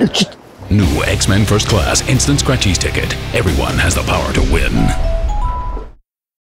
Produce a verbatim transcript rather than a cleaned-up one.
New X-Men First Class Instant Scratchies ticket. Everyone has the power to win.